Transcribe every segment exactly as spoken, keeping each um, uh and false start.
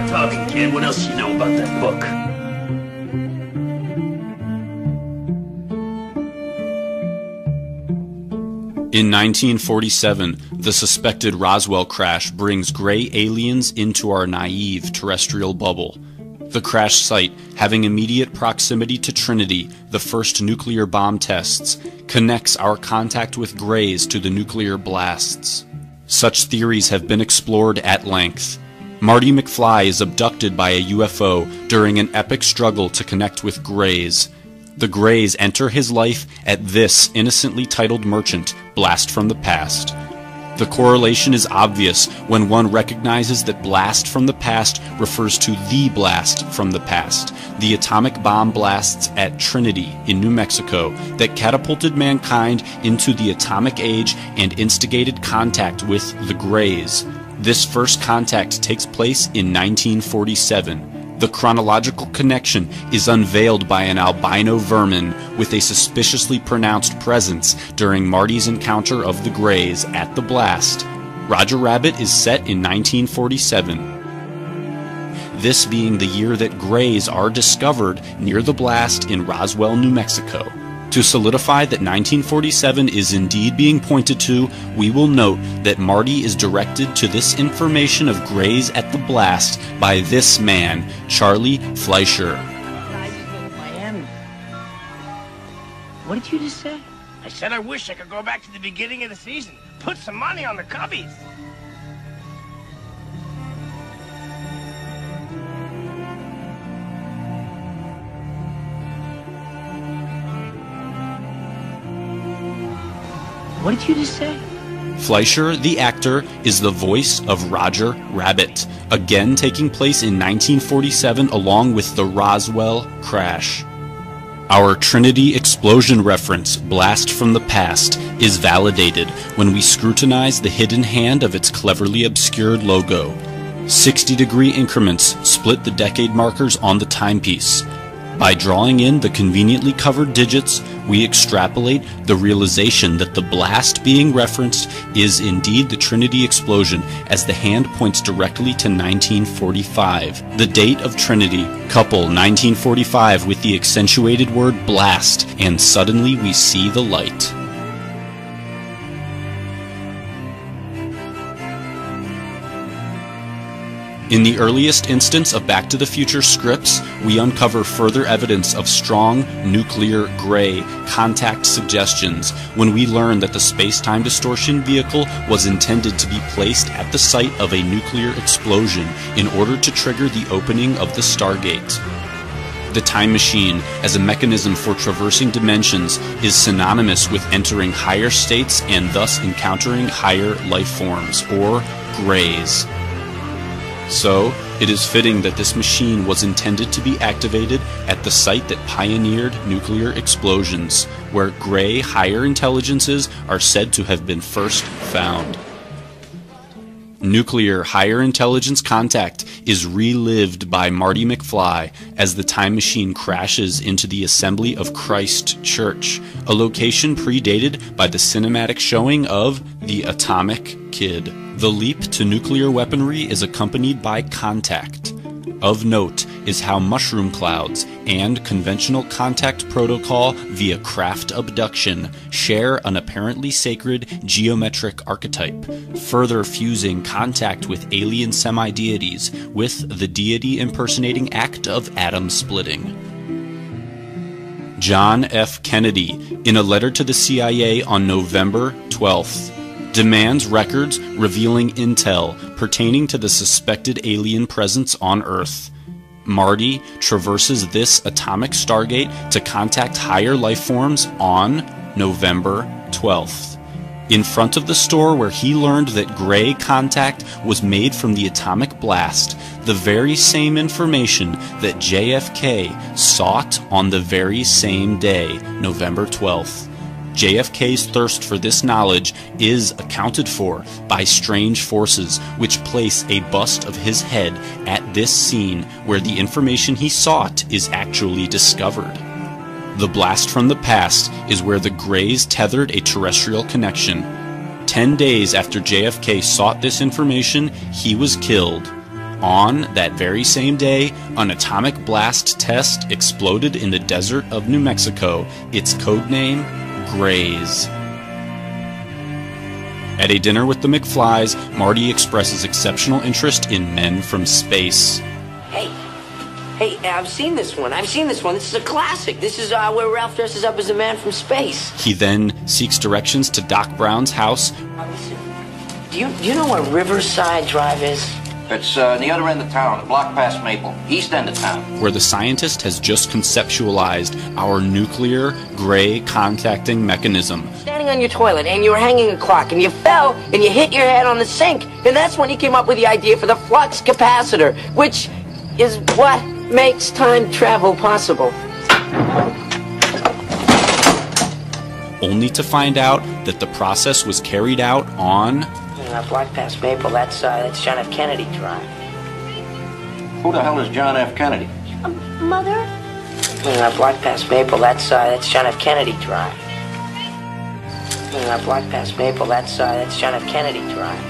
talking, kid. What else do you know about that book? In nineteen forty-seven, the suspected Roswell crash brings gray aliens into our naive terrestrial bubble. The crash site, having immediate proximity to Trinity, the first nuclear bomb tests, connects our contact with grays to the nuclear blasts. Such theories have been explored at length. Marty McFly is abducted by a U F O during an epic struggle to connect with grays. The grays enter his life at this innocently titled merchant, Blast from the Past. The correlation is obvious when one recognizes that Blast from the Past refers to the blast from the past, the atomic bomb blasts at Trinity in New Mexico that catapulted mankind into the atomic age and instigated contact with the Greys. This first contact takes place in nineteen forty-seven. The chronological connection is unveiled by an albino vermin with a suspiciously pronounced presence during Marty's encounter of the Greys at the blast. Roger Rabbit is set in nineteen forty-seven. This being the year that Greys are discovered near the blast in Roswell, New Mexico. To solidify that nineteen forty-seven is indeed being pointed to, we will note that Marty is directed to this information of Greys at the blast by this man, Charlie Fleischer. Miami. What did you just say? I said I wish I could go back to the beginning of the season. Put some money on the Cubbies. What did you just say? Fleischer, the actor, is the voice of Roger Rabbit, again taking place in nineteen forty-seven along with the Roswell crash. Our Trinity explosion reference, Blast from the Past, is validated when we scrutinize the hidden hand of its cleverly obscured logo. sixty degree increments split the decade markers on the timepiece. By drawing in the conveniently covered digits, we extrapolate the realization that the blast being referenced is indeed the Trinity explosion, as the hand points directly to nineteen forty-five. The date of Trinity, couple nineteen forty-five with the accentuated word blast, and suddenly we see the light. In the earliest instance of Back to the Future scripts, we uncover further evidence of strong nuclear gray contact suggestions when we learn that the space-time distortion vehicle was intended to be placed at the site of a nuclear explosion in order to trigger the opening of the Stargate. The time machine, as a mechanism for traversing dimensions, is synonymous with entering higher states and thus encountering higher life forms, or grays. So, it is fitting that this machine was intended to be activated at the site that pioneered nuclear explosions, where gray higher intelligences are said to have been first found. Nuclear higher intelligence contact is relived by Marty McFly as the time machine crashes into the Assembly of Christ Church, a location predated by the cinematic showing of The Atomic Kid. The leap to nuclear weaponry is accompanied by contact. Of note is how mushroom clouds and conventional contact protocol via craft abduction share an apparently sacred geometric archetype, further fusing contact with alien semi-deities with the deity impersonating act of atom splitting. John F. Kennedy, in a letter to the C I A on November twelfth, demands records revealing intel pertaining to the suspected alien presence on Earth. Marty traverses this atomic stargate to contact higher life forms on November twelfth. In front of the store where he learned that gray contact was made from the atomic blast, the very same information that J F K sought on the very same day, November twelfth. J F K's thirst for this knowledge is accounted for by strange forces which place a bust of his head at this scene where the information he sought is actually discovered. The blast from the past is where the Greys tethered a terrestrial connection. Ten days after J F K sought this information, he was killed. On that very same day, an atomic blast test exploded in the desert of New Mexico, its codename Grays. At a dinner with the McFlys, Marty expresses exceptional interest in men from space. Hey, hey, I've seen this one. I've seen this one. This is a classic. This is uh, where Ralph dresses up as a man from space. He then seeks directions to Doc Brown's house. Uh, listen, do you, do you know where Riverside Drive is? It's uh, the other end of town, a block past Maple, east end of town. Where the scientist has just conceptualized our nuclear gray contacting mechanism. Standing on your toilet and you were hanging a clock and you fell and you hit your head on the sink. And that's when he came up with the idea for the flux capacitor, which is what makes time travel possible. Only to find out that the process was carried out on... Uh, block past Maple, that's, uh, that's John F. Kennedy Drive. Who the hell is John F. Kennedy? Um, Mother? Uh, block past Maple, that's, uh, that's John F. Kennedy Drive. Uh, block past Maple, that's, uh, that's John F. Kennedy Drive.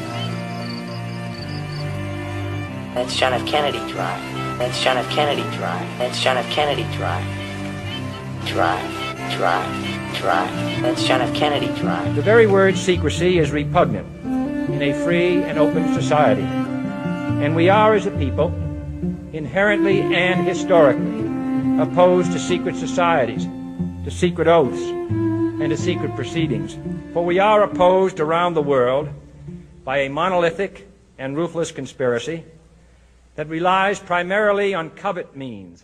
That's John F. Kennedy Drive. That's John F. Kennedy Drive. That's John F. Kennedy Drive. Drive, drive, drive. That's John F. Kennedy Drive. The very word secrecy is repugnant in a free and open society. And we are, as a people, inherently and historically opposed to secret societies, to secret oaths, and to secret proceedings. For we are opposed around the world by a monolithic and ruthless conspiracy that relies primarily on covert means.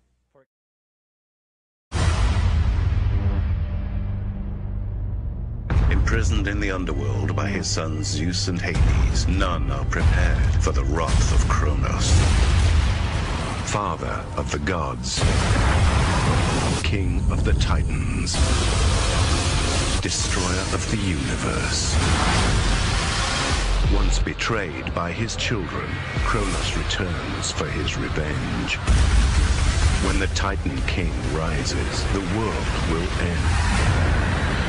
Imprisoned in the underworld by his sons Zeus and Hades, none are prepared for the wrath of Kronos, father of the gods, king of the Titans, destroyer of the universe. Once betrayed by his children, Kronos returns for his revenge. When the Titan King rises, the world will end.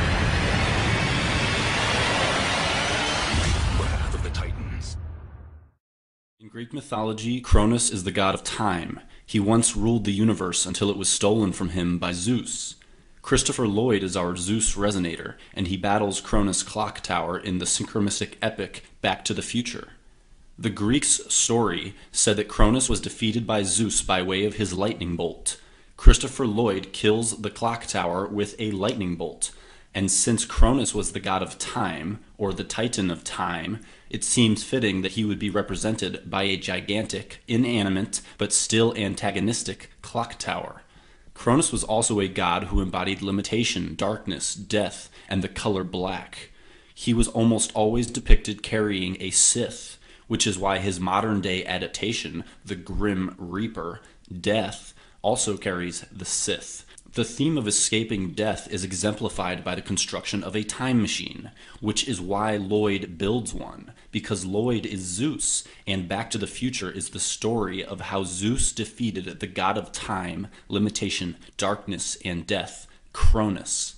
In Greek mythology, Cronus is the god of time. He once ruled the universe until it was stolen from him by Zeus. Christopher Lloyd is our Zeus resonator, and he battles Cronus' clock tower in the synchromistic epic Back to the Future. The Greeks' story said that Cronus was defeated by Zeus by way of his lightning bolt. Christopher Lloyd kills the clock tower with a lightning bolt, and since Cronus was the god of time, or the Titan of time, it seems fitting that he would be represented by a gigantic, inanimate, but still antagonistic clock tower. Cronus was also a god who embodied limitation, darkness, death, and the color black. He was almost always depicted carrying a scythe, which is why his modern-day adaptation, the Grim Reaper, Death, also carries the scythe. The theme of escaping death is exemplified by the construction of a time machine, which is why Lloyd builds one, because Lloyd is Zeus, and Back to the Future is the story of how Zeus defeated the god of time, limitation, darkness, and death, Cronus.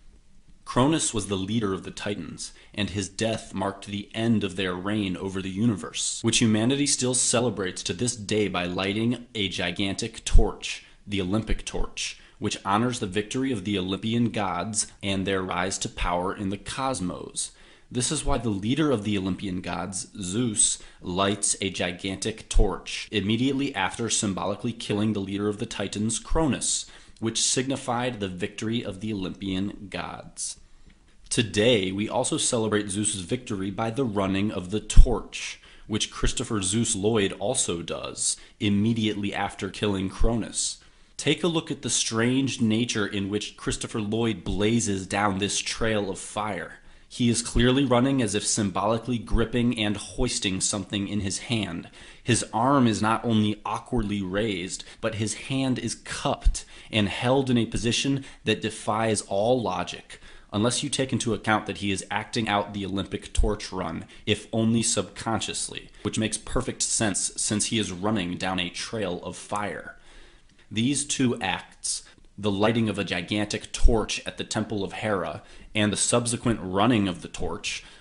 Cronus was the leader of the Titans, and his death marked the end of their reign over the universe, which humanity still celebrates to this day by lighting a gigantic torch, the Olympic torch, which honors the victory of the Olympian gods and their rise to power in the cosmos. This is why the leader of the Olympian gods, Zeus, lights a gigantic torch immediately after symbolically killing the leader of the Titans, Cronus, which signified the victory of the Olympian gods. Today, we also celebrate Zeus's victory by the running of the torch, which Christopher Zeus Lloyd also does, immediately after killing Cronus. Take a look at the strange nature in which Christopher Lloyd blazes down this trail of fire. He is clearly running as if symbolically gripping and hoisting something in his hand. His arm is not only awkwardly raised, but his hand is cupped and held in a position that defies all logic, unless you take into account that he is acting out the Olympic torch run, if only subconsciously, which makes perfect sense since he is running down a trail of fire. These two acts, the lighting of a gigantic torch at the Temple of Hera and the subsequent running of the torch,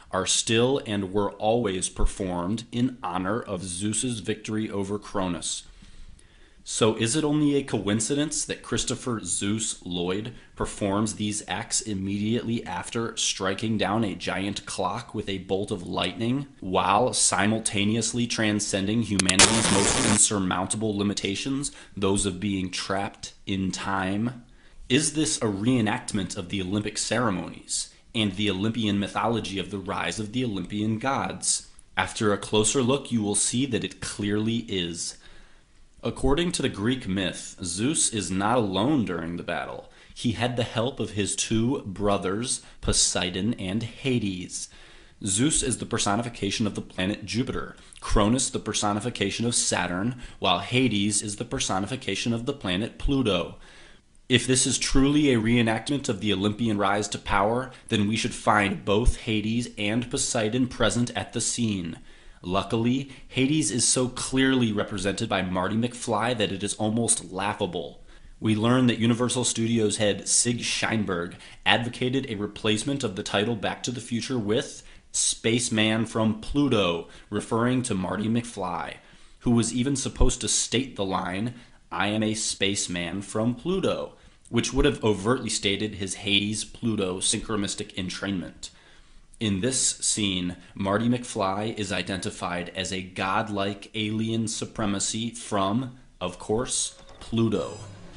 are still and were always performed in honor of Zeus's victory over Cronus. So is it only a coincidence that Christopher Zeus Lloyd performs these acts immediately after striking down a giant clock with a bolt of lightning, while simultaneously transcending humanity's most insurmountable limitations, those of being trapped in time? Is this a reenactment of the Olympic ceremonies and the Olympian mythology of the rise of the Olympian gods? After a closer look, you will see that it clearly is. According to the Greek myth, Zeus is not alone during the battle. He had the help of his two brothers, Poseidon and Hades. Zeus is the personification of the planet Jupiter, Cronus the personification of Saturn, while Hades is the personification of the planet Pluto. If this is truly a reenactment of the Olympian rise to power, then we should find both Hades and Poseidon present at the scene. Luckily, Hades is so clearly represented by Marty McFly that it is almost laughable. We learn that Universal Studios head Sig Sheinberg advocated a replacement of the title Back to the Future with Spaceman from Pluto, referring to Marty McFly, who was even supposed to state the line, "I am a spaceman from Pluto," which would have overtly stated his Hades-Pluto synchromistic entrainment. In this scene, Marty McFly is identified as a godlike alien supremacy from, of course, Pluto.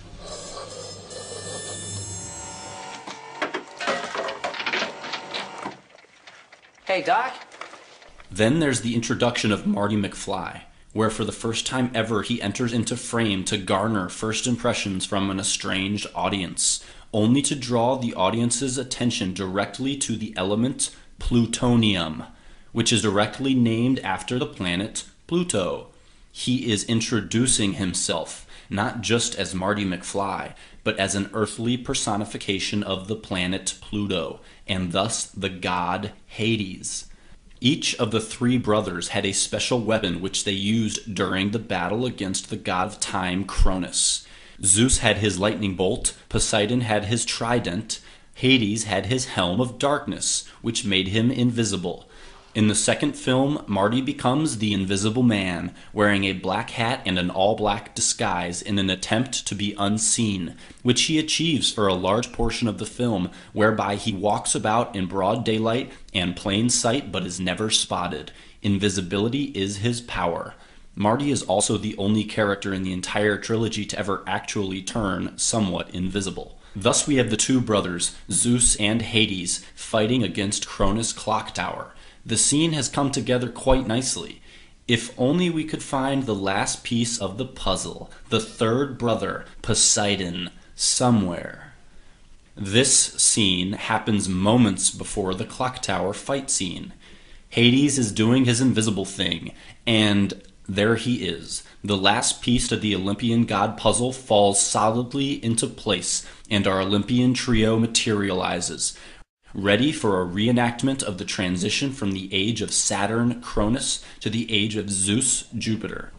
Hey, Doc? Then there's the introduction of Marty McFly, where for the first time ever he enters into frame to garner first impressions from an estranged audience, only to draw the audience's attention directly to the element plutonium, which is directly named after the planet Pluto. He is introducing himself, not just as Marty McFly, but as an earthly personification of the planet Pluto, and thus the god Hades. Each of the three brothers had a special weapon which they used during the battle against the god of time Cronus. Zeus had his lightning bolt, Poseidon had his trident, Hades had his helm of darkness, which made him invisible. In the second film, Marty becomes the Invisible Man, wearing a black hat and an all-black disguise in an attempt to be unseen, which he achieves for a large portion of the film, whereby he walks about in broad daylight and plain sight but is never spotted. Invisibility is his power. Marty is also the only character in the entire trilogy to ever actually turn somewhat invisible. Thus we have the two brothers, Zeus and Hades, fighting against Cronus Clock Tower. The scene has come together quite nicely. If only we could find the last piece of the puzzle, the third brother, Poseidon, somewhere. This scene happens moments before the clock tower fight scene. Hades is doing his invisible thing, and there he is. The last piece of the Olympian god puzzle falls solidly into place, and our Olympian trio materializes, ready for a reenactment of the transition from the age of Saturn, Cronus, to the age of Zeus, Jupiter.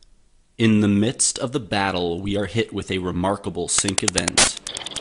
In the midst of the battle, we are hit with a remarkable sync event.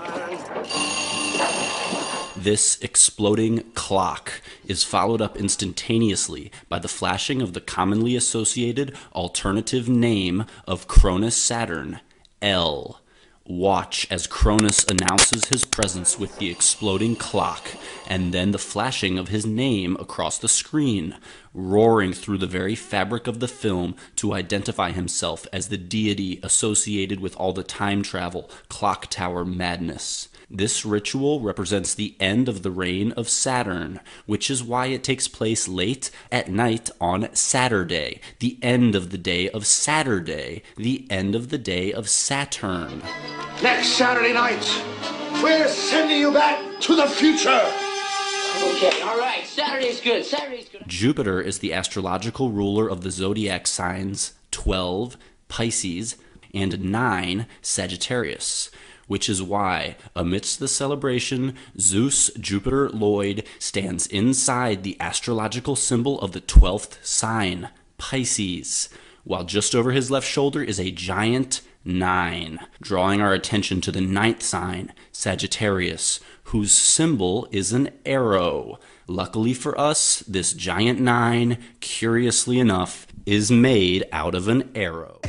This exploding clock is followed up instantaneously by the flashing of the commonly associated alternative name of Cronus Saturn, L. Watch as Cronus announces his presence with the exploding clock, and then the flashing of his name across the screen, roaring through the very fabric of the film to identify himself as the deity associated with all the time travel, clock tower madness. This ritual represents the end of the reign of Saturn, which is why it takes place late at night on Saturday, the end of the day of Saturday, the end of the day of Saturn. Next Saturday night, we're sending you back to the future. Okay, all right. Saturday's good. Saturday's good. Jupiter is the astrological ruler of the zodiac signs twelve, Pisces, and nine, Sagittarius, which is why, amidst the celebration, Zeus Jupiter Lloyd stands inside the astrological symbol of the twelfth sign, Pisces, while just over his left shoulder is a giant nine, drawing our attention to the ninth sign, Sagittarius, whose symbol is an arrow. Luckily for us, this giant nine, curiously enough, is made out of an arrow.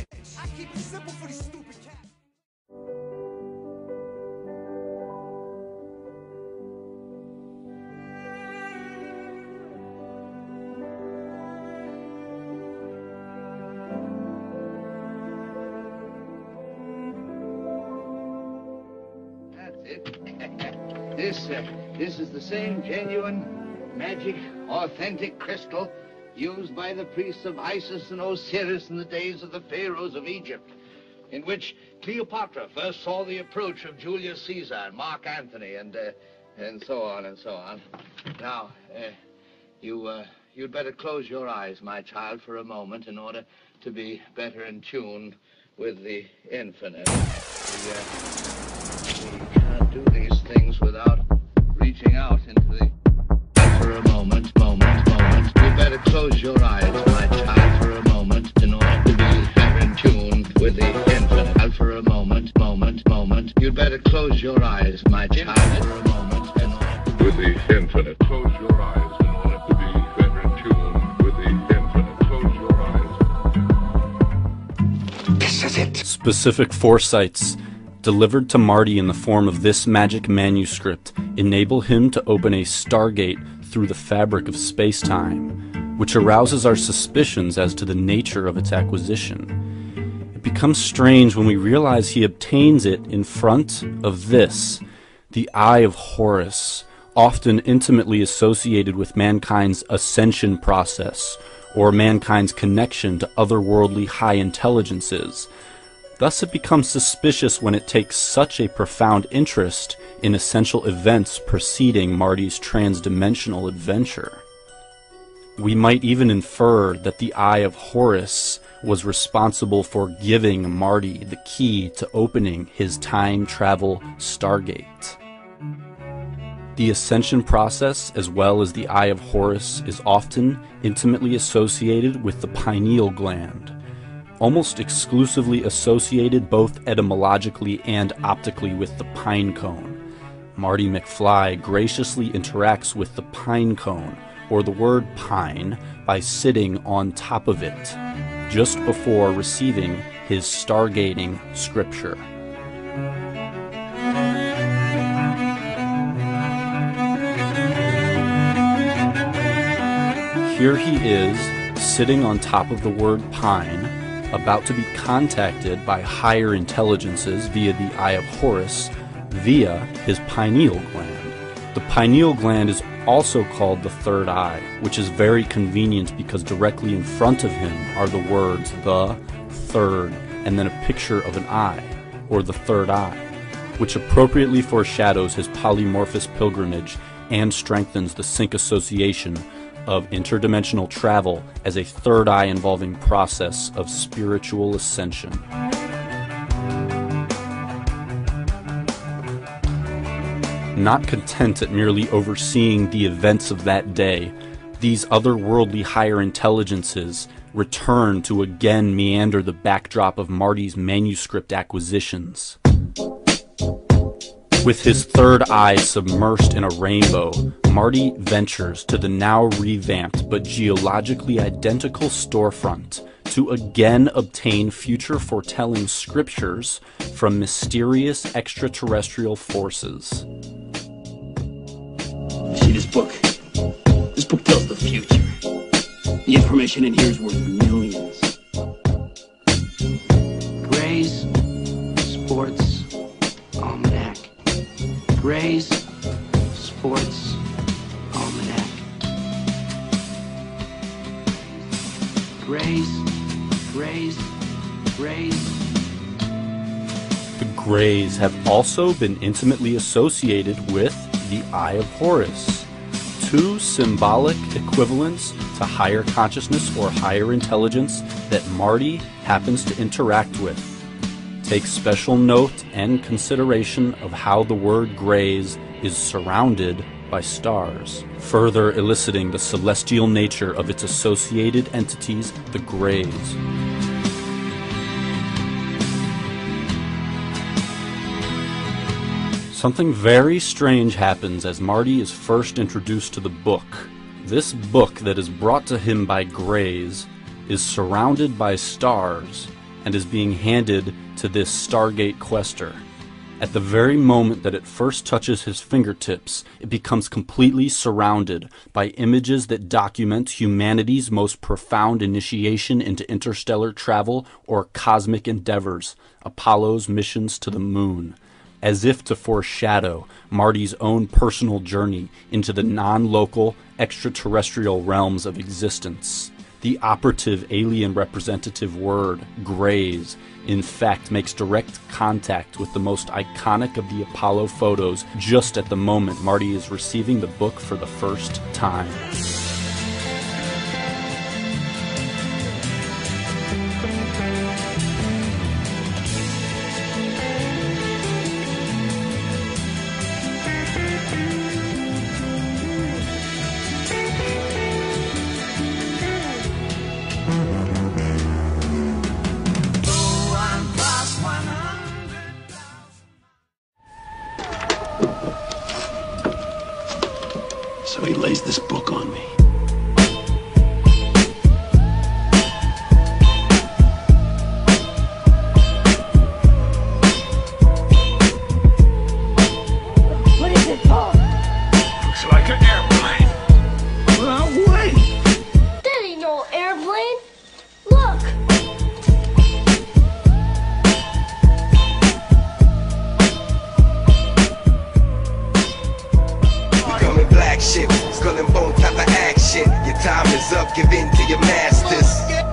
This, uh, this is the same genuine, magic, authentic crystal used by the priests of Isis and Osiris in the days of the pharaohs of Egypt, in which Cleopatra first saw the approach of Julius Caesar and Mark Antony, and uh, and so on and so on. Now, uh, you uh, you'd better close your eyes, my child, for a moment, in order to be better in tune with the infinite. We, uh, we can't do these things without reaching out into the... For a moment, moment, moment. You better close your eyes, my child, for a moment, in order to be better in tune with the infinite. For a moment, moment, moment. You'd better close your eyes, my child, for a moment, in order to... With the infinite. Close your eyes in order to be better in tune with the infinite. Close your eyes. This is it. Specific foresights delivered to Marty in the form of this magic manuscript enable him to open a stargate through the fabric of space-time, which arouses our suspicions as to the nature of its acquisition. It becomes strange when we realize he obtains it in front of this, the Eye of Horus, often intimately associated with mankind's ascension process, or mankind's connection to otherworldly high intelligences. Thus it becomes suspicious when it takes such a profound interest in essential events preceding Marty's transdimensional adventure. We might even infer that the Eye of Horus was responsible for giving Marty the key to opening his time travel stargate. The ascension process, as well as the Eye of Horus, is often intimately associated with the pineal gland, almost exclusively associated both etymologically and optically with the pine cone. Marty McFly graciously interacts with the pine cone, or the word pine, by sitting on top of it, just before receiving his stargating scripture. Here he is, sitting on top of the word pine, about to be contacted by higher intelligences via the Eye of Horus, via his pineal gland. The pineal gland is also called the third eye, which is very convenient because directly in front of him are the words the, third, and then a picture of an eye, or the third eye, which appropriately foreshadows his polymorphous pilgrimage and strengthens the sync association of interdimensional travel as a third eye involving process of spiritual ascension. Not content at merely overseeing the events of that day, these otherworldly higher intelligences return to again meander the backdrop of Marty's manuscript acquisitions. With his third eye submersed in a rainbow, Marty ventures to the now revamped but geologically identical storefront to again obtain future foretelling scriptures from mysterious extraterrestrial forces. See this book? This book tells the future. The information in here is worth millions. Gray's Sports Almanac. Gray's Sports Almanac. Gray's, Gray's, Gray's. The Greys have also been intimately associated with the Eye of Horus, two symbolic equivalents to higher consciousness or higher intelligence that Marty happens to interact with. Take special note and consideration of how the word Greys is surrounded by stars, further eliciting the celestial nature of its associated entities, the Greys. Something very strange happens as Marty is first introduced to the book. This book that is brought to him by Greys is surrounded by stars and is being handed to this Stargate quester. At the very moment that it first touches his fingertips, it becomes completely surrounded by images that document humanity's most profound initiation into interstellar travel or cosmic endeavors, Apollo's missions to the moon, as if to foreshadow Marty's own personal journey into the non-local, extraterrestrial realms of existence. The operative alien representative word, Greys, in fact makes direct contact with the most iconic of the Apollo photos just at the moment Marty is receiving the book for the first time. So he lays this book on me. What is it for? Looks like an airplane. Well, wait. That ain't no airplane. Look. Black ship, skull and bone type of action. Your time is up, give in to your masters.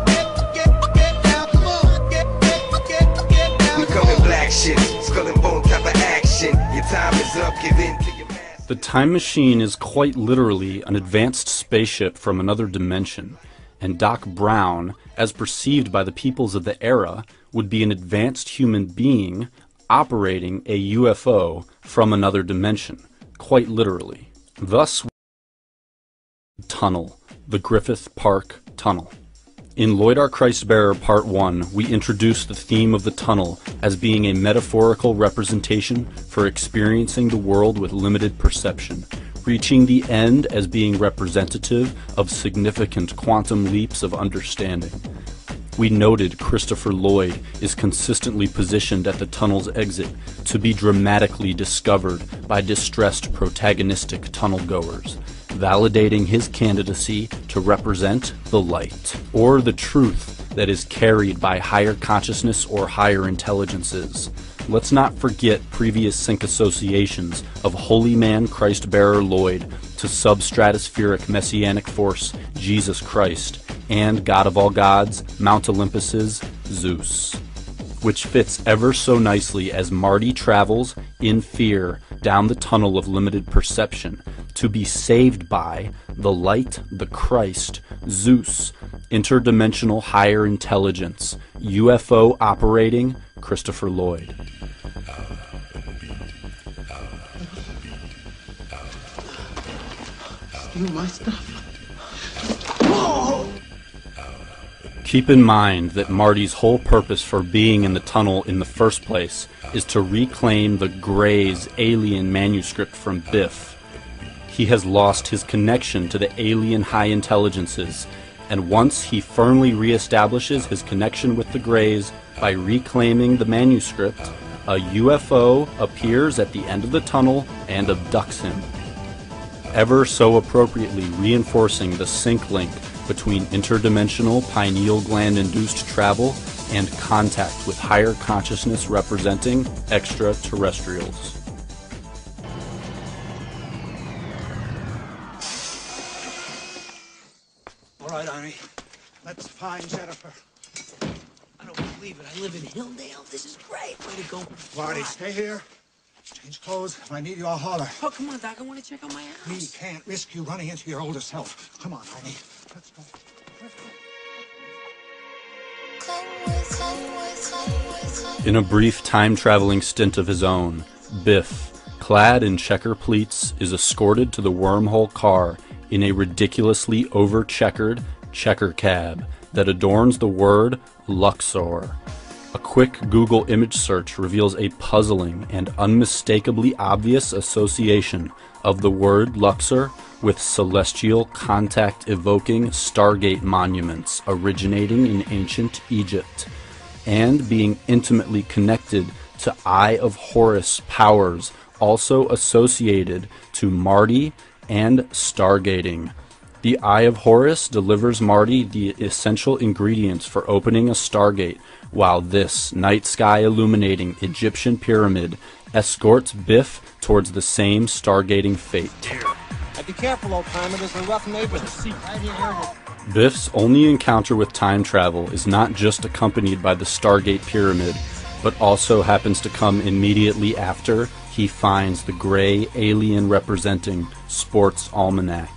We coming black ship, skull and bone type of action. Your time is up, give in to your masters. The Time Machine is quite literally an advanced spaceship from another dimension, and Doc Brown, as perceived by the peoples of the era, would be an advanced human being operating a U F O from another dimension, quite literally. Thus, Tunnel, the Griffith Park Tunnel. In Lloyd R. Christbearer Part one, we introduce the theme of the tunnel as being a metaphorical representation for experiencing the world with limited perception, reaching the end as being representative of significant quantum leaps of understanding. We noted Christopher Lloyd is consistently positioned at the tunnel's exit to be dramatically discovered by distressed protagonistic tunnel goers, validating his candidacy to represent the light, or the truth that is carried by higher consciousness or higher intelligences. Let's not forget previous sync associations of Holy Man Christ-bearer Lloyd to substratospheric messianic force Jesus Christ, and God of all gods, Mount Olympus's Zeus, which fits ever so nicely as Marty travels in fear down the tunnel of limited perception to be saved by the light, the Christ, Zeus, interdimensional higher intelligence, U F O operating Christopher Lloyd. Steal my stuff. Keep in mind that Marty's whole purpose for being in the tunnel in the first place is to reclaim the Greys alien manuscript from Biff. He has lost his connection to the alien high intelligences, and once he firmly reestablishes his connection with the Greys by reclaiming the manuscript, a U F O appears at the end of the tunnel and abducts him, ever so appropriately reinforcing the sync link between interdimensional pineal gland-induced travel and contact with higher consciousness representing extraterrestrials. All right, Arnie. Let's find Jennifer. I don't believe it. I live in Hilldale. This is great. Way to go. Marty, stay here. Change clothes. If I need you, I'll holler. Oh, come on, Doc. I want to check on my house. We can't risk you running into your older self. Come on, Arnie. Let's go. Let's go. In a brief time-traveling stint of his own, Biff, clad in checker pleats, is escorted to the wormhole car in a ridiculously over-checkered checker cab that adorns the word Luxor, A quick Google image search reveals a puzzling and unmistakably obvious association of the word Luxor with celestial contact-evoking Stargate monuments originating in ancient Egypt, and being intimately connected to Eye of Horus powers also associated to Marty and stargating. The Eye of Horus delivers Marty the essential ingredients for opening a Stargate, while this night sky illuminating Egyptian pyramid escorts Biff towards the same stargating fate. Be careful, old timer, there's a rough neighborhood. Right here. Biff's only encounter with time travel is not just accompanied by the Stargate Pyramid, but also happens to come immediately after he finds the gray alien representing Sports Almanac.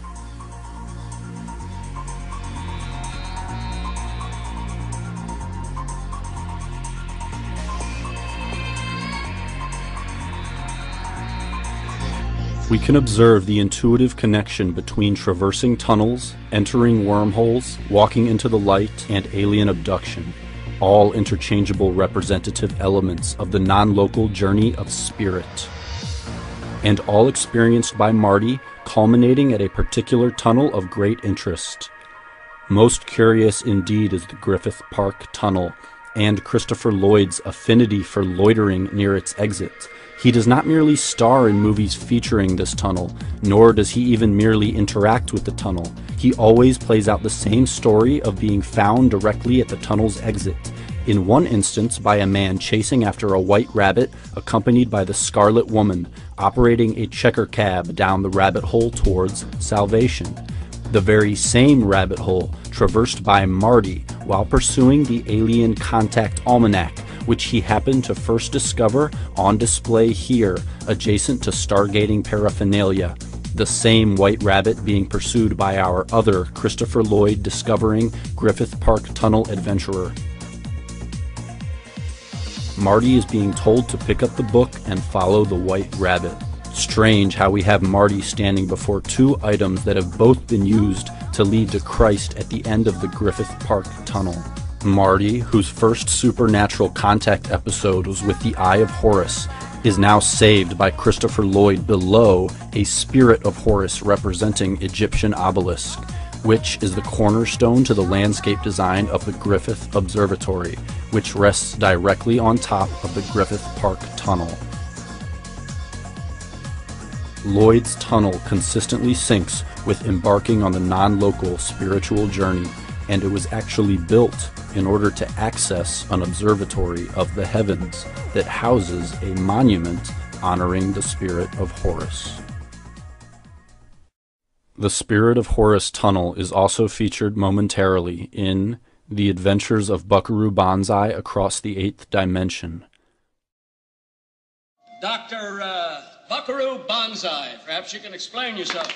We can observe the intuitive connection between traversing tunnels, entering wormholes, walking into the light, and alien abduction, all interchangeable representative elements of the non-local journey of spirit, and all experienced by Marty, culminating at a particular tunnel of great interest. Most curious indeed is the Griffith Park Tunnel, and Christopher Lloyd's affinity for loitering near its exit. He does not merely star in movies featuring this tunnel, nor does he even merely interact with the tunnel. He always plays out the same story of being found directly at the tunnel's exit, in one instance by a man chasing after a white rabbit accompanied by the Scarlet Woman, operating a checker cab down the rabbit hole towards salvation. The very same rabbit hole traversed by Marty while pursuing the alien contact almanac, which he happened to first discover on display here, adjacent to stargating paraphernalia. The same white rabbit being pursued by our other Christopher Lloyd discovering Griffith Park Tunnel adventurer. Marty is being told to pick up the book and follow the white rabbit. Strange how we have Marty standing before two items that have both been used to lead to Christ at the end of the Griffith Park Tunnel. Marty, whose first supernatural contact episode was with the Eye of Horus, is now saved by Christopher Lloyd below a Spirit of Horus representing Egyptian obelisk, which is the cornerstone to the landscape design of the Griffith Observatory, which rests directly on top of the Griffith Park Tunnel. Lloyd's tunnel consistently syncs with embarking on the non-local spiritual journey, and it was actually built in order to access an observatory of the heavens that houses a monument honoring the Spirit of Horus. The Spirit of Horus tunnel is also featured momentarily in The Adventures of Buckaroo Banzai Across the Eighth Dimension. Doctor Uh, Buckaroo Banzai, perhaps you can explain yourself.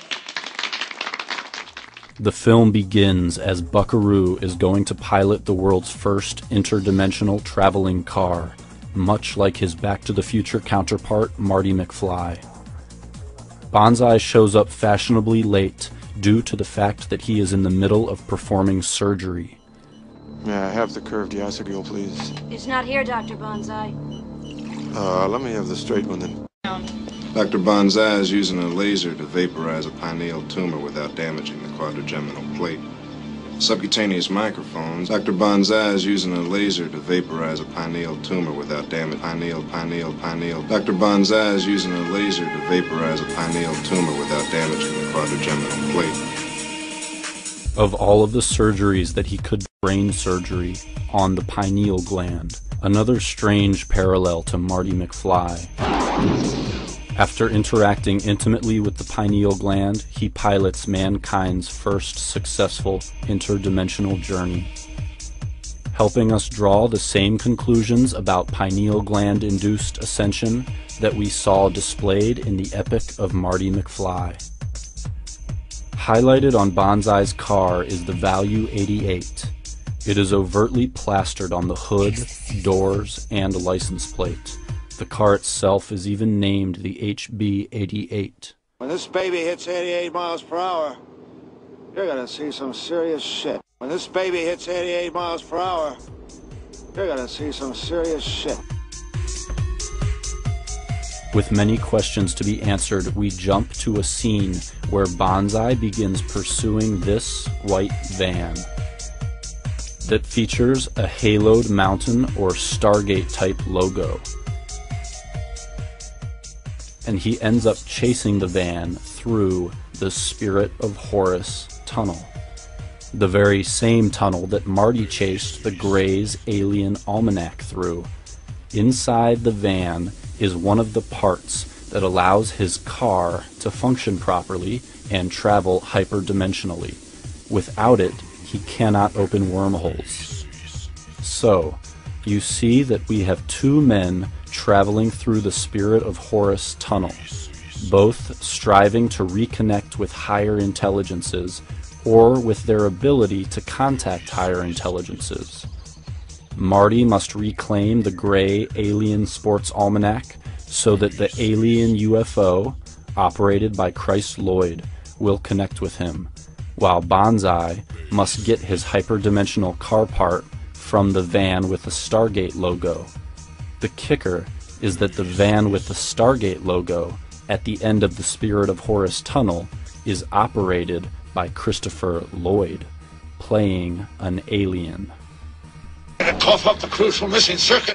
The film begins as Buckaroo is going to pilot the world's first interdimensional traveling car, much like his Back to the Future counterpart, Marty McFly. Banzai shows up fashionably late due to the fact that he is in the middle of performing surgery. May I have the curved Yasagil, please? It's not here, Doctor Banzai. Uh, let me have the straight one then. Doctor Banzai is using a laser to vaporize a pineal tumor without damaging the quadrigeminal plate. Subcutaneous microphones. Doctor Banzai is using a laser to vaporize a pineal tumor without damage. Pineal, pineal, pineal. Doctor Banzai is using a laser to vaporize a pineal tumor without damaging the quadrigeminal plate. Of all of the surgeries that he could, brain surgery on the pineal gland, another strange parallel to Marty McFly. After interacting intimately with the pineal gland, he pilots mankind's first successful interdimensional journey, helping us draw the same conclusions about pineal gland-induced ascension that we saw displayed in the Epic of Marty McFly. Highlighted on Banzai's car is the value eighty-eight. It is overtly plastered on the hood, doors, and license plate. The car itself is even named the H B eighty-eight. When this baby hits eighty-eight miles per hour, you're gonna see some serious shit. When this baby hits eighty-eight miles per hour, you're You're gonna see some serious shit. With many questions to be answered, we jump to a scene where Banzai begins pursuing this white van that features a haloed mountain or Stargate type logo. And he ends up chasing the van through the Spirit of Horus tunnel, the very same tunnel that Marty chased the Gray's alien almanac through. Inside the van is one of the parts that allows his car to function properly and travel hyperdimensionally. Without it, he cannot open wormholes. So, you see that we have two men traveling through the Spirit of Horus tunnel, both striving to reconnect with higher intelligences or with their ability to contact higher intelligences. Marty must reclaim the Gray Alien Sports Almanac so that the alien U F O, operated by Christ Lloyd, will connect with him, while Banzai must get his hyperdimensional car part from the van with the Stargate logo. The kicker is that the van with the Stargate logo at the end of the Spirit of Horus tunnel is operated by Christopher Lloyd, playing an alien. To cough up the crucial missing circuit.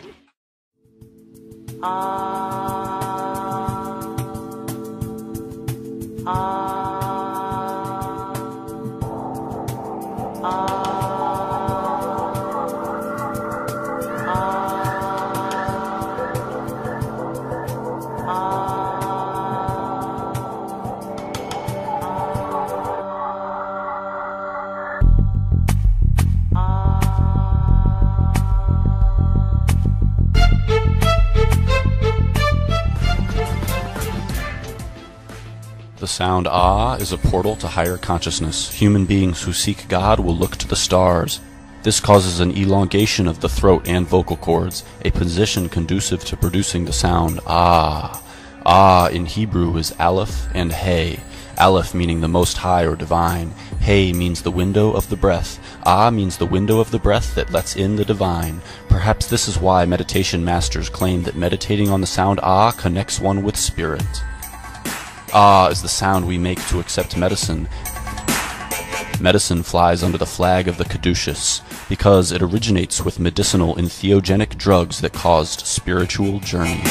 The sound Ah is a portal to higher consciousness. Human beings who seek God will look to the stars. This causes an elongation of the throat and vocal cords, a position conducive to producing the sound Ah. Ah in Hebrew is Aleph and Hey. Aleph meaning the Most High or Divine. Hey means the window of the breath. Ah means the window of the breath that lets in the divine. Perhaps this is why meditation masters claim that meditating on the sound Ah connects one with spirit. Ah is the sound we make to accept medicine. Medicine flies under the flag of the caduceus because it originates with medicinal and theogenic drugs that caused spiritual journey.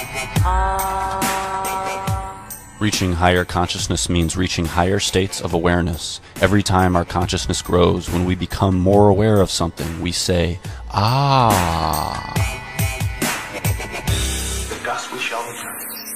Reaching higher consciousness means reaching higher states of awareness. Every time our consciousness grows, when we become more aware of something, we say, Ah. The dust we shall return.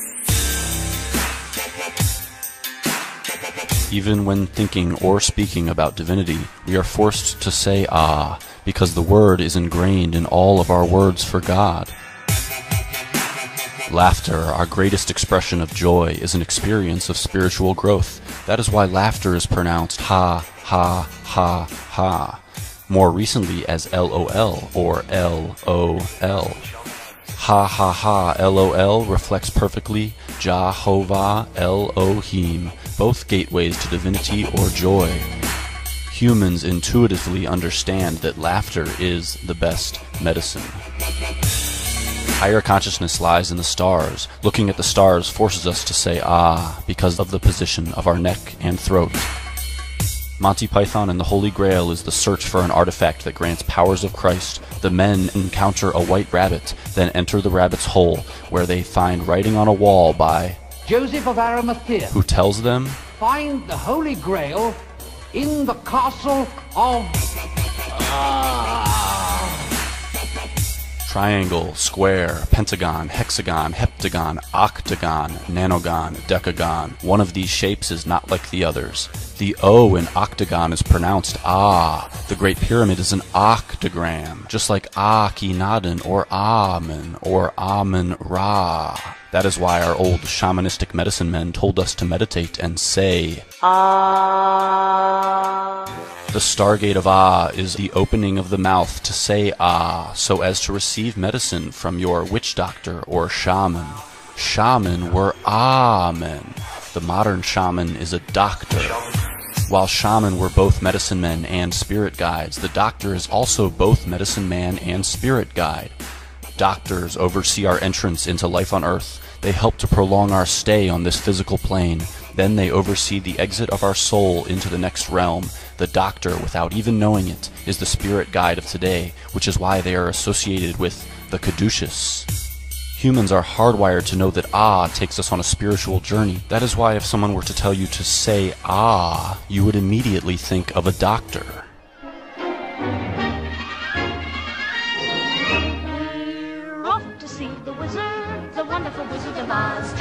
Even when thinking or speaking about divinity, we are forced to say Ah, because the word is ingrained in all of our words for God. Laughter, our greatest expression of joy, is an experience of spiritual growth. That is why laughter is pronounced ha, ha, ha, ha, more recently as L O L or L O L. Ha ha ha L O L reflects perfectly Jehovah Elohim, both gateways to divinity or joy. Humans intuitively understand that laughter is the best medicine. Higher consciousness lies in the stars. Looking at the stars forces us to say ah because of the position of our neck and throat. Monty Python and the Holy Grail is the search for an artifact that grants powers of Christ. The men encounter a white rabbit, then enter the rabbit's hole, where they find writing on a wall by Joseph of Arimathea, who tells them, find the Holy Grail in the castle of... Uh... triangle, square, pentagon, hexagon, heptagon, octagon, nanogon, decagon. One of these shapes is not like the others. The O in octagon is pronounced Ah. The Great Pyramid is an octagram, just like Akhenaten or Amen or Amen-Ra. That is why our old shamanistic medicine men told us to meditate and say Ah. The Stargate of Ah is the opening of the mouth to say Ah, so as to receive medicine from your witch doctor or shaman. Shaman were Amen. The modern shaman is a doctor. While shaman were both medicine men and spirit guides, the doctor is also both medicine man and spirit guide. Doctors oversee our entrance into life on Earth. They help to prolong our stay on this physical plane. Then they oversee the exit of our soul into the next realm. The doctor, without even knowing it, is the spirit guide of today, which is why they are associated with the caduceus. Humans are hardwired to know that Ah takes us on a spiritual journey. That is why if someone were to tell you to say Ah, you would immediately think of a doctor. Off to see the wizard, the wonderful Wizard of Oz.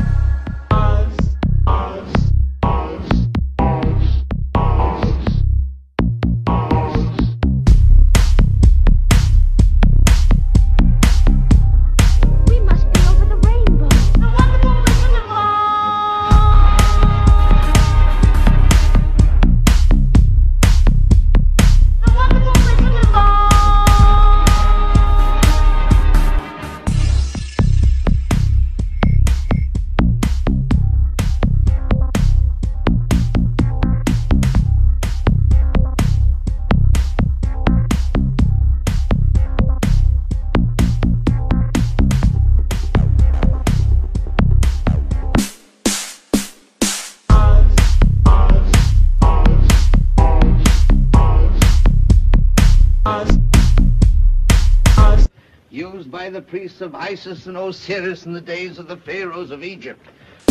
Used by the priests of Isis and Osiris in the days of the pharaohs of Egypt.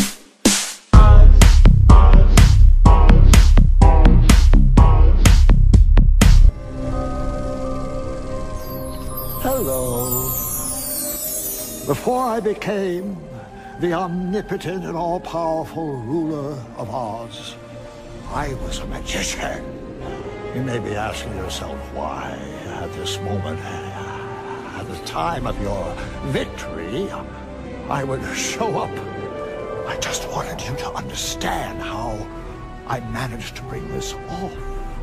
Hello. Before I became the omnipotent and all-powerful ruler of Oz, I was a magician. You may be asking yourself why at this moment, at the time of your victory, I would show up. I just wanted you to understand how I managed to bring this off.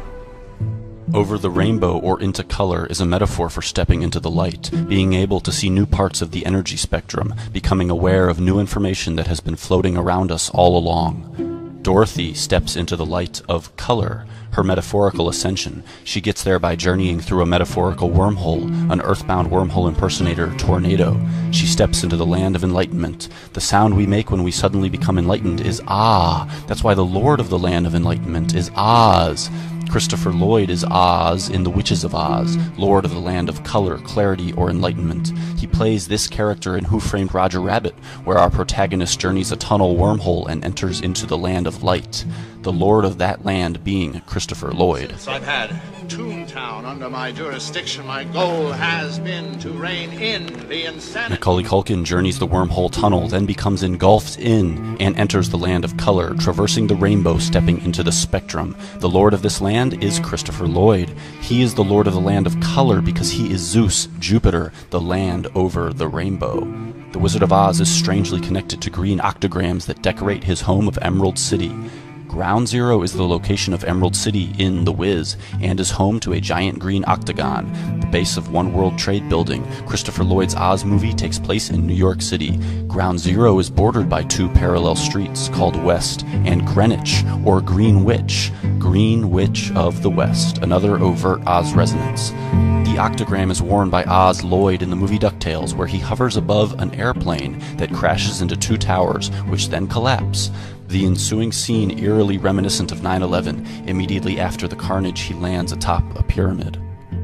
Over the rainbow or into color is a metaphor for stepping into the light, being able to see new parts of the energy spectrum, becoming aware of new information that has been floating around us all along. Dorothy steps into the light of color, her metaphorical ascension. She gets there by journeying through a metaphorical wormhole, an earthbound wormhole impersonator, Tornado. She steps into the land of enlightenment. The sound we make when we suddenly become enlightened is ah. That's why the Lord of the land of enlightenment is Oz. Christopher Lloyd is Oz in The Witches of Oz, Lord of the Land of Color, Clarity, or Enlightenment. He plays this character in Who Framed Roger Rabbit, where our protagonist journeys a tunnel wormhole and enters into the Land of Light, the Lord of that land being Christopher Lloyd. Since I've had Toontown under my jurisdiction, my goal has been to rein in the insanity. Macaulay Culkin journeys the wormhole tunnel, then becomes engulfed in and enters the Land of Color, traversing the rainbow, stepping into the spectrum. The Lord of this land is Christopher Lloyd. He is the Lord of the Land of Color because he is Zeus, Jupiter, the land over the rainbow. The Wizard of Oz is strangely connected to green octograms that decorate his home of Emerald City. Ground Zero is the location of Emerald City in The Wiz, and is home to a giant green octagon, the base of One World Trade Building. Christopher Lloyd's Oz movie takes place in New York City. Ground Zero is bordered by two parallel streets called West and Greenwich, or Greenwich, Green Witch of the West, another overt Oz resonance. The octagram is worn by Oz Lloyd in the movie DuckTales, where he hovers above an airplane that crashes into two towers, which then collapse. The ensuing scene eerily reminiscent of nine eleven. Immediately after the carnage, he lands atop a pyramid.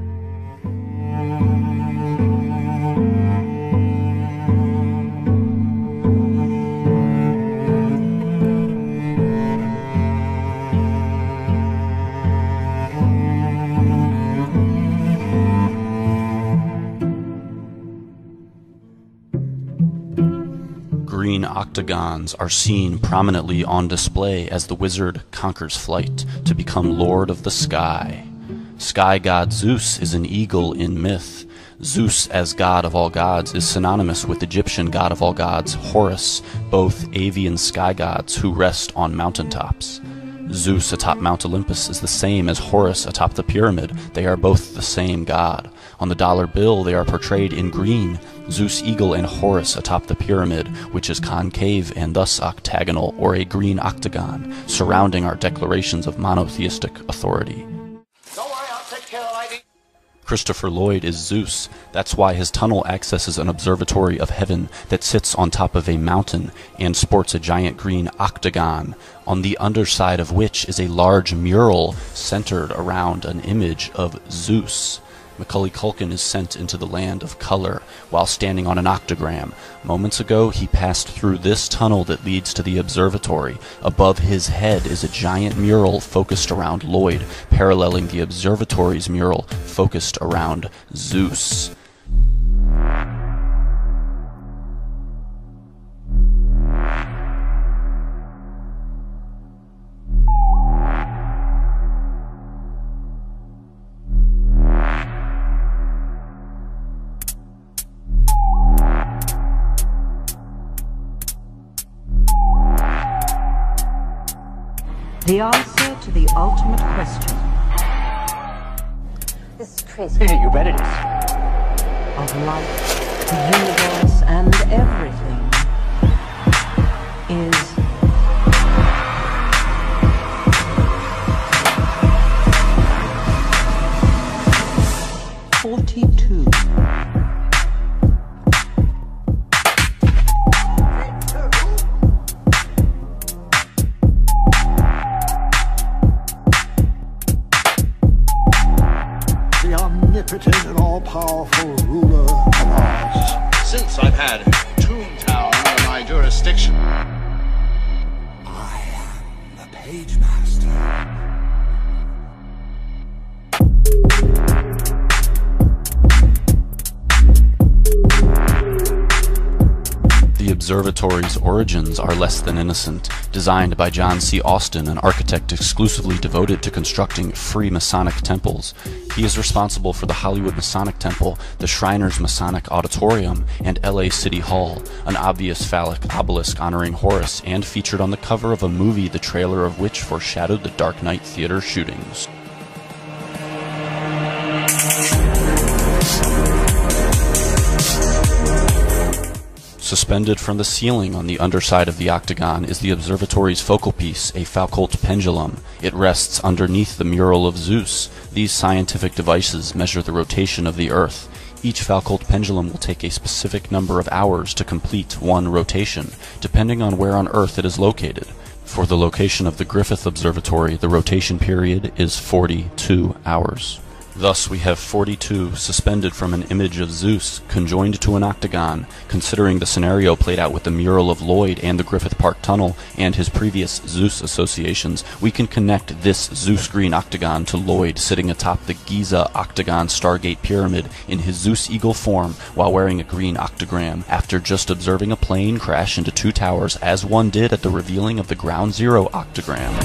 Green octagons are seen prominently on display as the wizard conquers flight to become Lord of the Sky. Sky god Zeus is an eagle in myth. Zeus, as god of all gods, is synonymous with Egyptian god of all gods Horus, both avian sky gods who rest on mountaintops. Zeus atop Mount Olympus is the same as Horus atop the pyramid. They are both the same god. On the dollar bill, they are portrayed in green, Zeus eagle and Horus atop the pyramid, which is concave and thus octagonal, or a green octagon, surrounding our declarations of monotheistic authority. Christopher Lloyd is Zeus. That's why his tunnel accesses an observatory of heaven that sits on top of a mountain and sports a giant green octagon, on the underside of which is a large mural centered around an image of Zeus. Macaulay Culkin is sent into the land of color while standing on an octagram. Moments ago, he passed through this tunnel that leads to the observatory. Above his head is a giant mural focused around Lloyd, paralleling the observatory's mural focused around Zeus. The answer to the ultimate question. This is crazy. Yeah, you bet it is. Of life, the universe, and everything is forty-two. Omnipotent and all-powerful ruler of Oz. Since I've had Toontown under my jurisdiction, I am the Page Master. The observatory's origins are less than innocent. Designed by John C. Austin, an architect exclusively devoted to constructing free Masonic temples. He is responsible for the Hollywood Masonic Temple, the Shriners Masonic Auditorium, and L A City Hall, an obvious phallic obelisk honoring Horus, and featured on the cover of a movie the trailer of which foreshadowed the Dark Knight Theater shootings. Suspended from the ceiling on the underside of the octagon is the observatory's focal piece, a Foucault pendulum. It rests underneath the mural of Zeus. These scientific devices measure the rotation of the Earth. Each Foucault pendulum will take a specific number of hours to complete one rotation, depending on where on Earth it is located. For the location of the Griffith Observatory, the rotation period is forty-two hours. Thus, we have forty-two suspended from an image of Zeus, conjoined to an octagon. Considering the scenario played out with the mural of Lloyd and the Griffith Park Tunnel, and his previous Zeus associations, we can connect this Zeus green octagon to Lloyd sitting atop the Giza Octagon Stargate Pyramid in his Zeus Eagle form while wearing a green octagram, after just observing a plane crash into two towers as one did at the revealing of the Ground Zero octagram.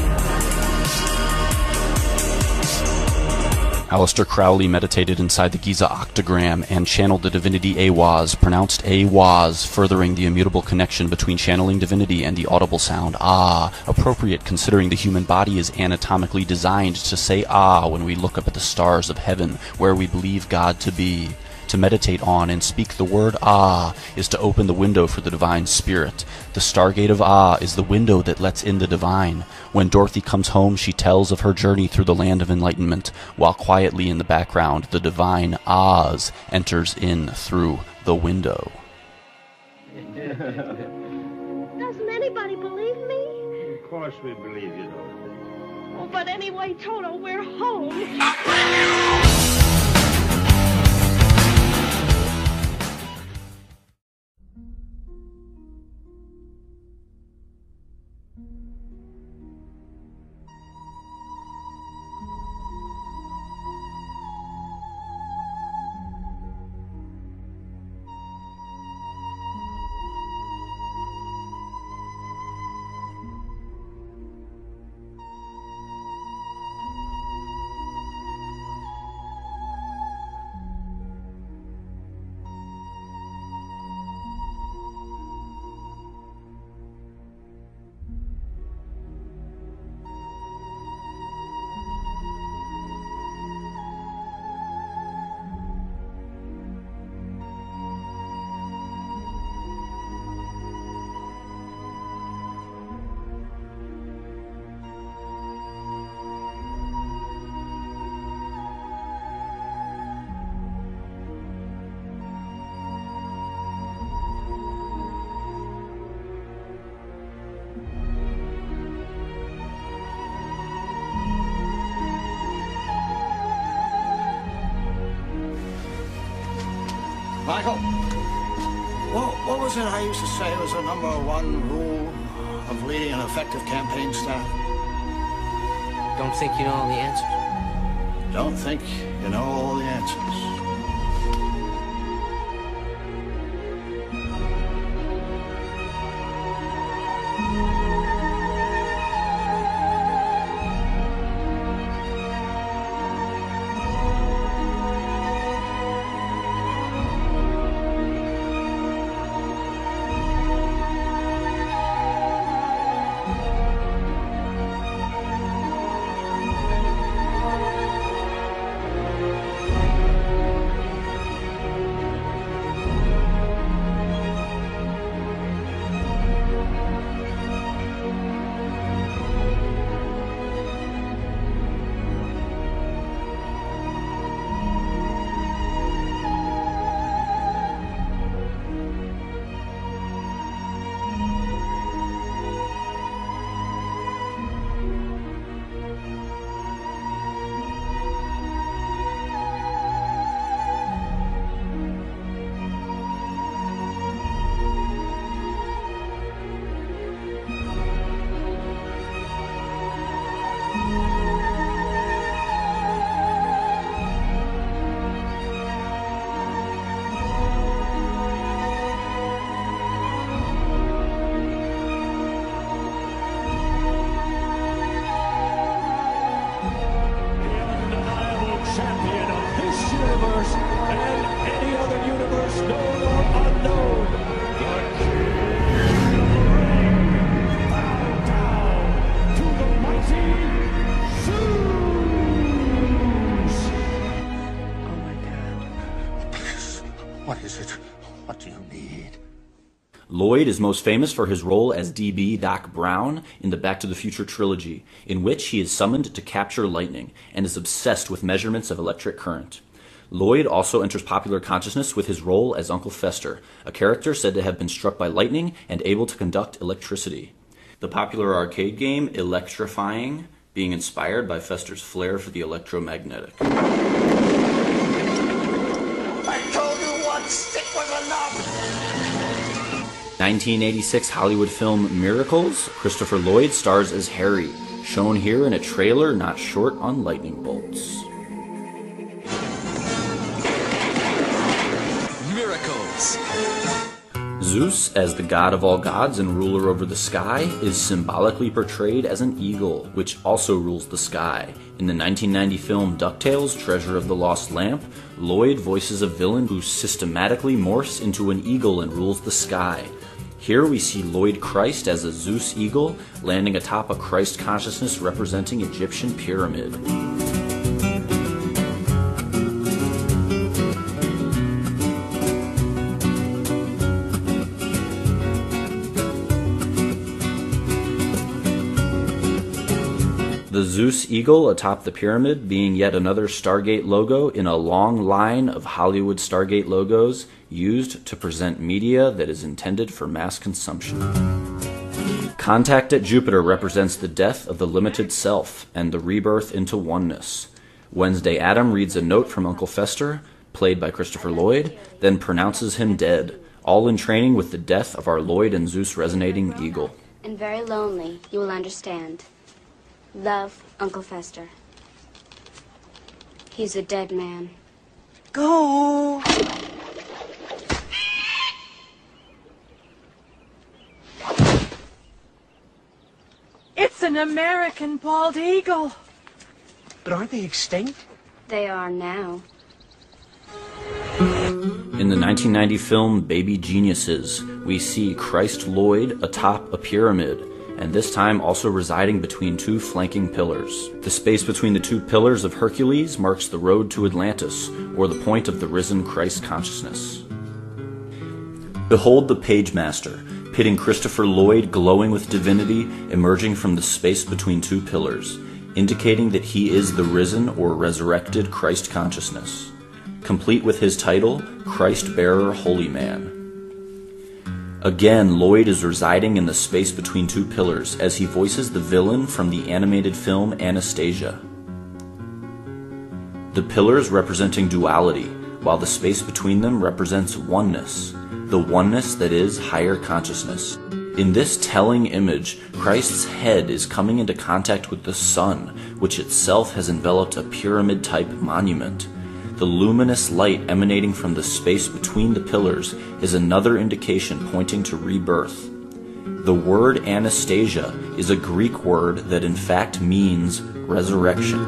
Aleister Crowley meditated inside the Giza octagram and channeled the divinity Awaz, pronounced Awaz, furthering the immutable connection between channeling divinity and the audible sound Ah, appropriate considering the human body is anatomically designed to say Ah when we look up at the stars of heaven, where we believe God to be. To meditate on and speak the word Ah is to open the window for the divine spirit. The Stargate of Ah is the window that lets in the divine. When Dorothy comes home, she tells of her journey through the land of enlightenment, while quietly in the background, the divine Oz enters in through the window. Doesn't anybody believe me? Of course we believe you, though. Oh, but anyway, Toto, we're home. Michael, what, what was it I used to say was the number one rule of leading an effective campaign staff? Don't think you know all the answers. Don't think you know all the answers. Lloyd is most famous for his role as D B Doc Brown in the Back to the Future trilogy, in which he is summoned to capture lightning and is obsessed with measurements of electric current. Lloyd also enters popular consciousness with his role as Uncle Fester, a character said to have been struck by lightning and able to conduct electricity. The popular arcade game Electrifying being inspired by Fester's flair for the electromagnetic. I told you one stick was enough! nineteen eighty-six Hollywood film Miracles, Christopher Lloyd stars as Harry, shown here in a trailer not short on lightning bolts. Miracles. Zeus, as the god of all gods and ruler over the sky, is symbolically portrayed as an eagle, which also rules the sky. In the nineteen ninety film DuckTales, Treasure of the Lost Lamp, Lloyd voices a villain who systematically morphs into an eagle and rules the sky. Here we see Lloyd Christ as a Zeus eagle, landing atop a Christ consciousness representing Egyptian pyramid. The Zeus eagle atop the pyramid being yet another Stargate logo in a long line of Hollywood Stargate logos used to present media that is intended for mass consumption. Contact at Jupiter represents the death of the limited self and the rebirth into oneness. Wednesday Adam reads a note from Uncle Fester, played by Christopher Lloyd, then pronounces him dead, all in training with the death of our Lloyd and Zeus resonating eagle. And very lonely, you will understand. Love, Uncle Fester. He's a dead man. Go! It's an American bald eagle. But aren't they extinct? They are now. In the nineteen ninety film Baby Geniuses, we see Christ Lloyd atop a pyramid, and this time also residing between two flanking pillars. The space between the two pillars of Hercules marks the road to Atlantis, or the point of the risen Christ consciousness. Behold the Page Master, pitting Christopher Lloyd glowing with divinity emerging from the space between two pillars, indicating that he is the risen or resurrected Christ consciousness, complete with his title, Christ-bearer Holy Man. Again, Lloyd is residing in the space between two pillars as he voices the villain from the animated film Anastasia. The pillars representing duality, while the space between them represents oneness, the oneness that is higher consciousness. In this telling image, Christ's head is coming into contact with the sun, which itself has enveloped a pyramid-type monument. The luminous light emanating from the space between the pillars is another indication pointing to rebirth. The word Anastasia is a Greek word that in fact means resurrection.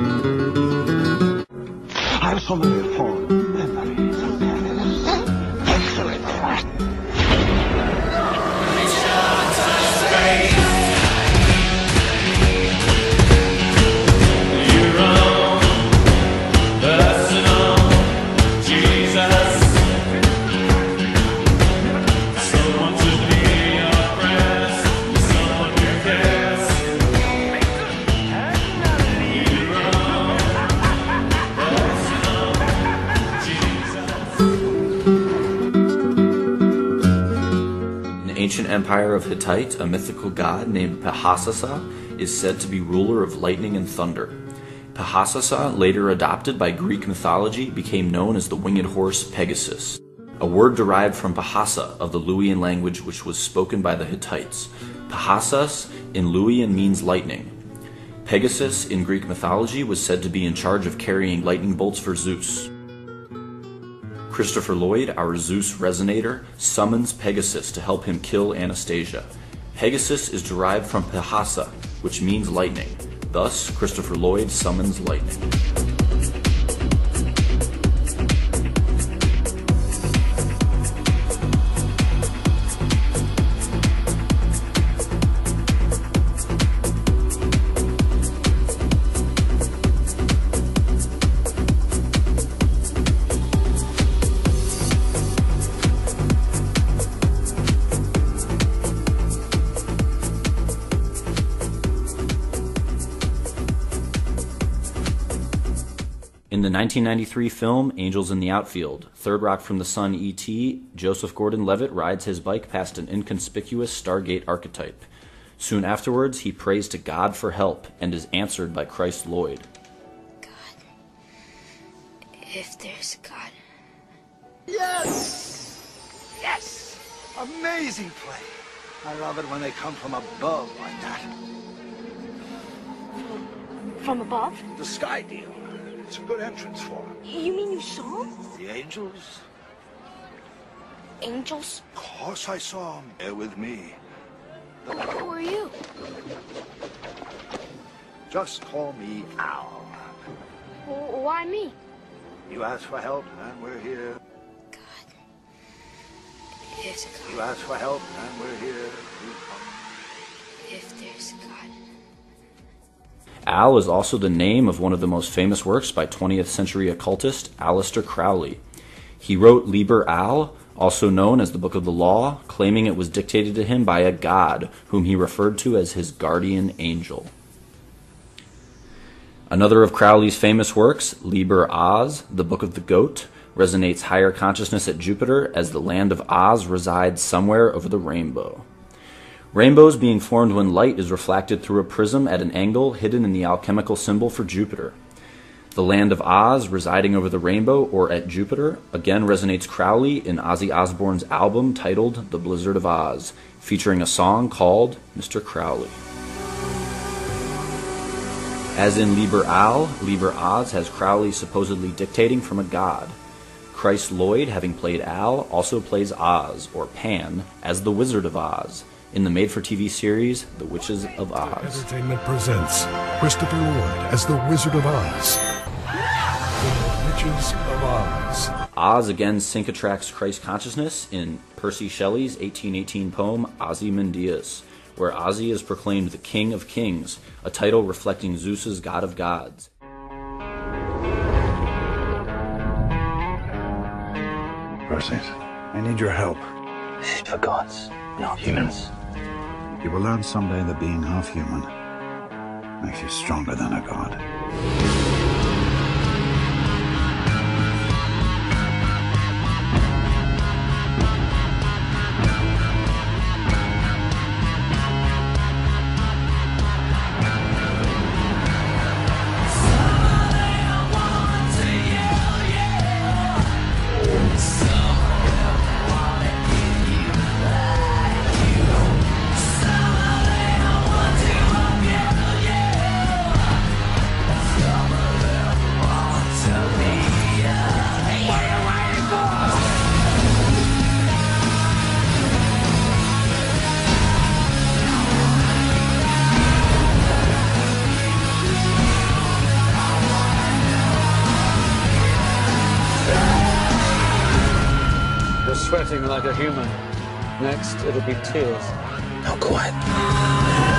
I have so many fond memories of Paris. Excellent. Ancient empire of Hittite, a mythical god named Pahasasa is said to be ruler of lightning and thunder. Pahasasa, later adopted by Greek mythology, became known as the winged horse Pegasus, a word derived from Bahasa of the Luwian language which was spoken by the Hittites. Pahasas in Luwian means lightning. Pegasus in Greek mythology was said to be in charge of carrying lightning bolts for Zeus. Christopher Lloyd, our Zeus resonator, summons Pegasus to help him kill Anastasia. Pegasus is derived from Pahasa, which means lightning. Thus, Christopher Lloyd summons lightning. In the nineteen ninety-three film Angels in the Outfield, Third Rock from the Sun E T, Joseph Gordon-Levitt rides his bike past an inconspicuous Stargate archetype. Soon afterwards, he prays to God for help and is answered by Christ Lloyd. God. If there's a God. Yes! Yes! Amazing play. I love it when they come from above like that. From above? The sky deal. It's a good entrance for them. You mean you saw them? The angels? Angels? Of course I saw them. They're with me. Who are you? Just call me Al. W- why me? You asked for help, and we're here. God. If God. You asked for help, and we're here. If there's a God. Al is also the name of one of the most famous works by twentieth century occultist Aleister Crowley. He wrote Liber Al, also known as the Book of the Law, claiming it was dictated to him by a god whom he referred to as his guardian angel. Another of Crowley's famous works, Liber Oz, the Book of the Goat, resonates higher consciousness at Jupiter as the land of Oz resides somewhere over the rainbow. Rainbows being formed when light is refracted through a prism at an angle hidden in the alchemical symbol for Jupiter. The land of Oz residing over the rainbow or at Jupiter again resonates Crowley in Ozzy Osbourne's album titled The Blizzard of Oz, featuring a song called Mister Crowley. As in Liber Al, Liber Oz has Crowley supposedly dictating from a god. Christ Lloyd, having played Al, also plays Oz, or Pan, as the Wizard of Oz, in the made-for-T V series, The Witches of Oz. Entertainment presents Christopher Lloyd as the Wizard of Oz. The Witches of Oz. Oz again sync-attracts Christ consciousness in Percy Shelley's eighteen eighteen poem Ozymandias, where Ozzy is proclaimed the King of Kings, a title reflecting Zeus's God of Gods. Perseus, I need your help. This is for gods, not humans. You will learn someday that being half human makes you stronger than a god. sweating like a human. Next, it'll be tears. Now quiet.